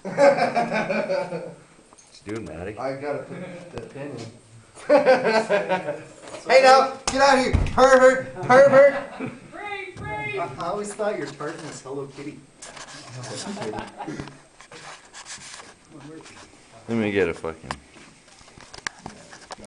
Dude, Maddie. I gotta put the pin in. Hey now, get out of here, pervert, pervert. Free! I always thought your tartan was Hello Kitty. Let me get a fucking.